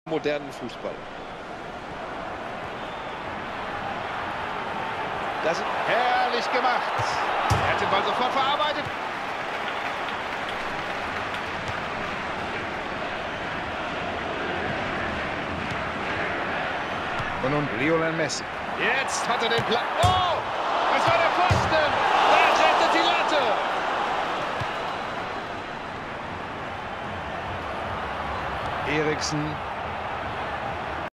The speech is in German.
modernen Fußball. Das ist herrlich gemacht. Er hat den Ball sofort verarbeitet. Und nun Lionel Messi. Jetzt hat er den Plan. Oh, das war der Pfosten. Da rettet die Latte. Eriksen.